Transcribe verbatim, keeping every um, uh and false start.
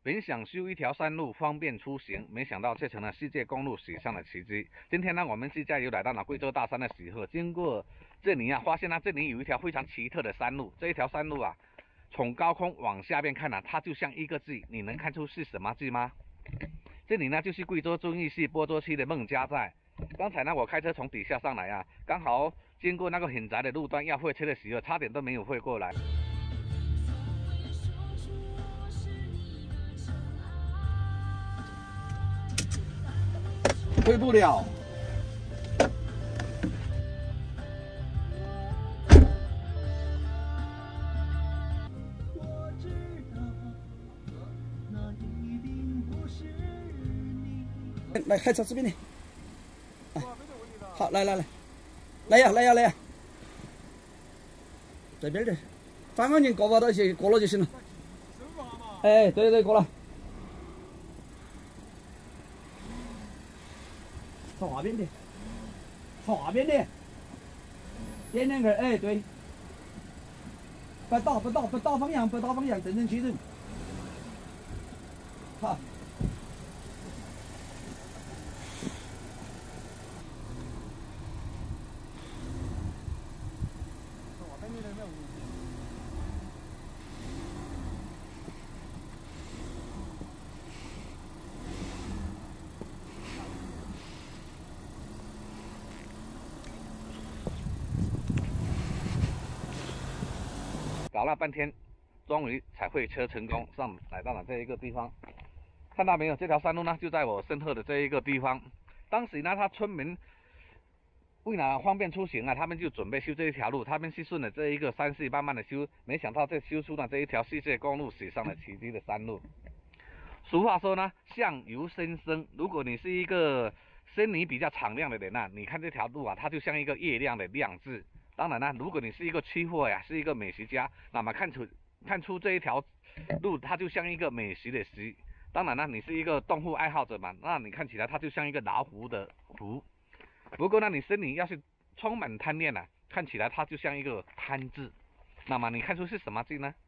本想修一条山路方便出行，没想到却成了世界公路史上的奇迹。今天呢，我们自驾游来到了贵州大山的时候，经过这里啊，发现呢这里有一条非常奇特的山路。这一条山路啊，从高空往下边看呢、啊，它就像一个字，你能看出是什么字吗？这里呢就是贵州遵义市播州区的孟家寨。刚才呢，我开车从底下上来啊，刚好经过那个很窄的路段要会车的时候，差点都没有会过来。 会不了。来开车这边的，啊，好，来来来，来呀来呀来呀，这边的，反光镜过不到去，过了就行了。哎，对对，过了。朝那边的，朝那边的，点两个，哎，对，不倒不倒不倒方向，不倒方向，正正确认。好。 搞了半天，终于才会车成功，上来到了这一个地方。看到没有？这条山路呢，就在我身后的这一个地方。当时呢，他村民为了方便出行啊，他们就准备修这一条路，他们是顺着这一个山势慢慢的修，没想到这修出了这一条世界公路史上的奇迹的山路。俗话说呢，相由心生。如果你是一个心理比较敞亮的人啊，你看这条路啊，它就像一个月亮的亮字。当然呢，如果你是一个吃货呀，是一个美食家，那么看出看出这一条路，它就像一个美食的食。当然呢，你是一个动物爱好者嘛，那你看起来它就像一个老虎的虎。不过呢，你心里要是充满贪念啊，看起来它就像一个贪字。那么你看出是什么字呢？